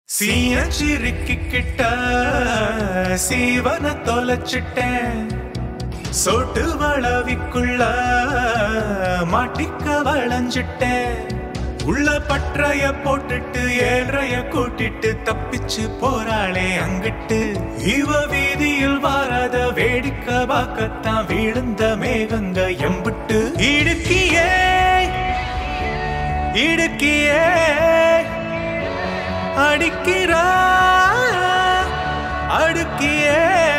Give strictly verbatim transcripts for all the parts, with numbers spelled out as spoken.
சீயச்சிரிக்கிட்ட சீவன தொலைச்சிட்டேன் சோட்டு வளவிக்குள்ள மாட்டிக்க வளைஞ்சிட்டேன் உள்ள பற்றைய போட்டுட்டு ஏழைய கூட்டிட்டு தப்பிச்சு போறாளே அங்கிட்டு இவ வீதியில் வாராத வேடிக்கை பார்க்கத்தான் விழுந்த மேகங்க எம்பிட்டு இடுக்கியே இடுக்கியே அடிக்கிறா அடுக்கியே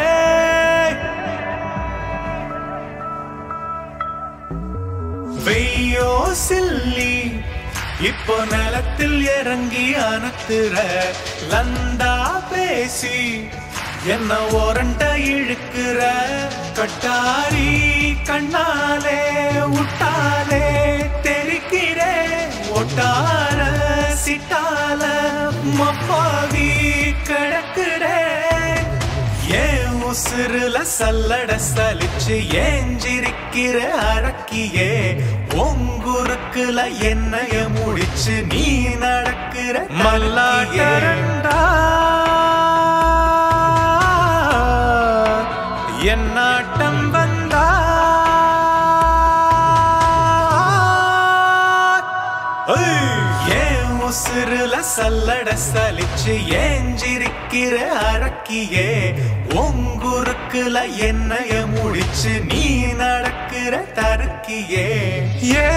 வெய்யோ சில்லி இப்போ நிலத்தில் இறங்கி அனத்துற லந்தா பேசி என்ன ஓரண்ட இழுக்கிற கட்டாரி கண்ணாலே உட்டாலே தெரிக்கிறே ஒட்டார சிட்டால மப்பாவி கிடக்குறே ஏன் உசுருல சல்லட சலிச்சு ஏஞ்சிருக்கிற அரக்கியே உங்குருக்குல என்னைய முடிச்சு நீ நடக்கிற மல்லாட்டரண்டா என் நாட்டம் வந்தா ஏன் உசுருல சல்லட சலிச்சு ஏஞ்சிருக்கிற அரக்கியே உங்குருக்குல என்னைய முடிச்சு நீ நடக்கிற தருக்கியே ஏ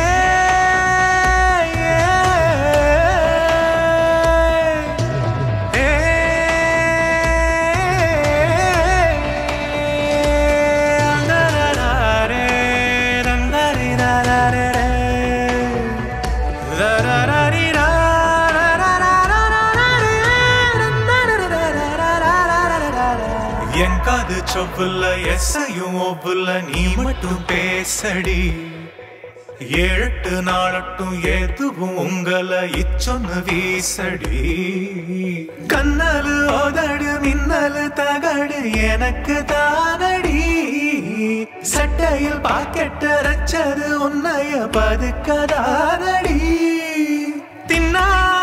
என் காது சொப்புல எஸ்ஸையும் ஒப்புல நீ மட்டும் பேசடி ஏழெட்டு நாளட்டும் எதுவும் உங்களை இச்சொன்னு வீசடி கண்ணலு ஓதடு மின்னலு தகடு எனக்கு தானடி சட்டையில் பாக்கெட்ட ரச்சது உன்னைய பதுக்கதானடி தின்னா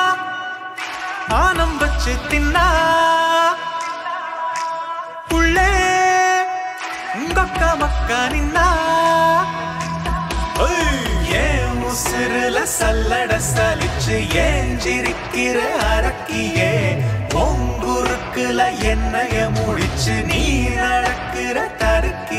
ஆனம் வச்சு தின்னா உள்ளே உங்கக்க மக்கா நின்னா ஏன் உசுருல சல்லட சலிச்சு ஏஞ்சிருக்கிற அரக்கியே உங்குருக்குல என்னைய முடிச்சு நீ நடக்கிற தருக்கி